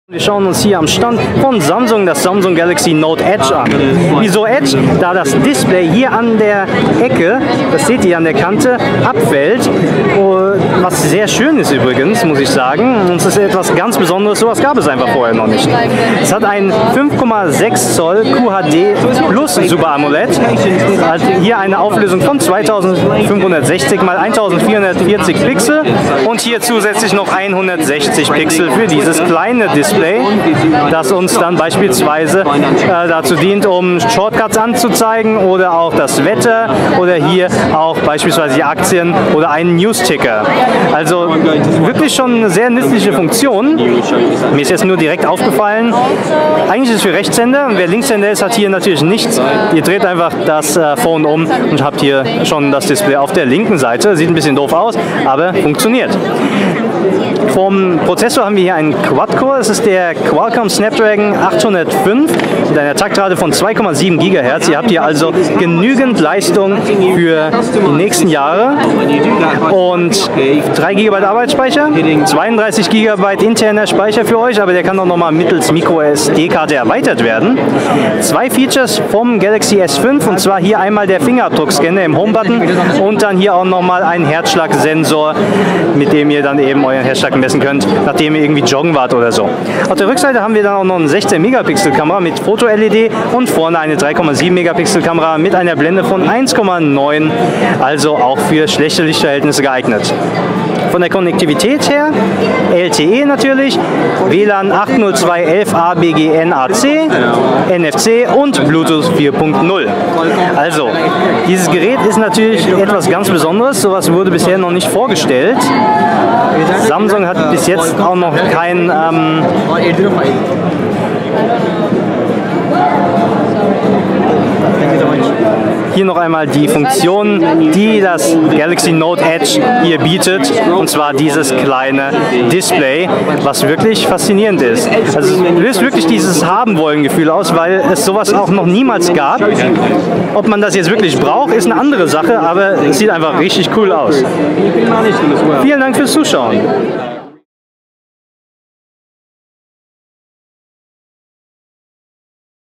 Wir schauen uns hier am Stand von Samsung das Samsung Galaxy Note Edge an. Wieso Edge? Da das Display hier an der Ecke, das seht ihr an der Kante, abfällt. Was sehr schön ist übrigens, muss ich sagen. Und es ist etwas ganz Besonderes, sowas gab es einfach vorher noch nicht. Es hat ein 5,6 Zoll QHD Plus Super AMOLED. Hat hier eine Auflösung von 2560 x 1440 Pixel und hier zusätzlich noch 160 Pixel für dieses kleine Display, das uns dann beispielsweise dazu dient, um Shortcuts anzuzeigen oder auch das Wetter oder hier auch beispielsweise die Aktien oder einen News-Ticker. Also wirklich schon eine sehr nützliche Funktion. Mir ist jetzt nur direkt aufgefallen, eigentlich ist es für Rechtshänder und wer Linkshänder ist, hat hier natürlich nichts. Ihr dreht einfach das Phone um und habt hier schon das Display auf der linken Seite. Sieht ein bisschen doof aus, aber funktioniert. Vom Prozessor haben wir hier einen Quad-Core, es ist der Qualcomm Snapdragon 805 mit einer Taktrate von 2,7 GHz. Ihr habt hier also genügend Leistung für die nächsten Jahre und 3 GB Arbeitsspeicher, 32 GB interner Speicher für euch, aber der kann auch nochmal mittels MicroSD-Karte erweitert werden. 2 Features vom Galaxy S5 und zwar hier einmal der Fingerabdruckscanner im Home-Button und dann hier auch nochmal ein Herzschlagsensor, mit dem ihr dann eben euren Herzschlag messen könnt, nachdem ihr irgendwie joggen wart oder so. Auf der Rückseite haben wir dann auch noch eine 16 Megapixel Kamera mit Foto-LED und vorne eine 3,7 Megapixel Kamera mit einer Blende von 1,9, also auch für schlechte Lichtverhältnisse geeignet. Von der Konnektivität her, LTE natürlich, WLAN 802.11a BGN-AC, NFC und Bluetooth 4.0. Also, dieses Gerät ist natürlich etwas ganz Besonderes, sowas wurde bisher noch nicht vorgestellt. Samsung hat bis jetzt auch noch kein hier noch einmal die Funktion, die das Galaxy Note Edge hier bietet, und zwar dieses kleine Display, was wirklich faszinierend ist. Also es löst wirklich dieses Haben-Wollen-Gefühl aus, weil es sowas auch noch niemals gab. Ob man das jetzt wirklich braucht, ist eine andere Sache, aber es sieht einfach richtig cool aus. Vielen Dank fürs Zuschauen.